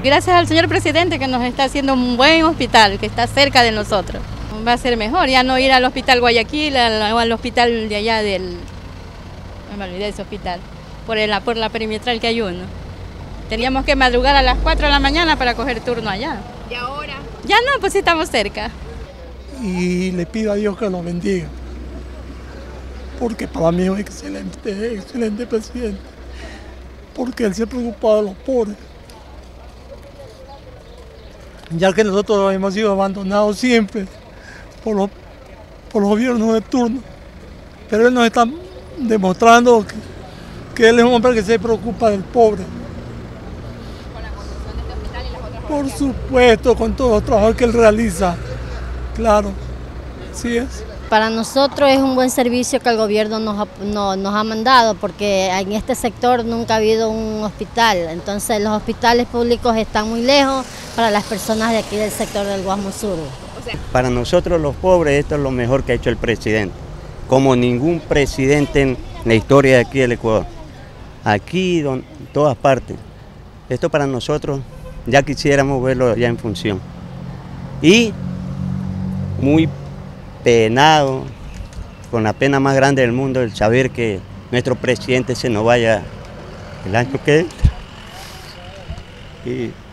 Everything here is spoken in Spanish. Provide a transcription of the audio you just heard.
Gracias al señor presidente que nos está haciendo un buen hospital, que está cerca de nosotros. Va a ser mejor, ya no ir al hospital Guayaquil o al hospital de allá no me olvidé de ese hospital, por la perimetral que hay uno. Teníamos que madrugar a las 4 de la mañana para coger turno allá. ¿Y ahora? Ya no, pues sí estamos cerca. Y le pido a Dios que lo bendiga, porque para mí es un excelente presidente, porque él se preocupa de los pobres. Ya que nosotros hemos sido abandonados siempre por los gobiernos de turno, pero él nos está demostrando que él es un hombre que se preocupa del pobre. ¿Con la construcción de este hospital y las otras obras? Por supuesto, con todo el trabajo que él realiza, claro, sí es. Para nosotros es un buen servicio que el gobierno nos ha mandado, porque en este sector nunca ha habido un hospital, entonces los hospitales públicos están muy lejos para las personas de aquí del sector del Guasmo Sur. Para nosotros los pobres esto es lo mejor que ha hecho el presidente, como ningún presidente en la historia de aquí del Ecuador, aquí en todas partes. Esto para nosotros ya quisiéramos verlo ya en función. Y muy penado, con la pena más grande del mundo, el saber que nuestro presidente se nos vaya el año que entra.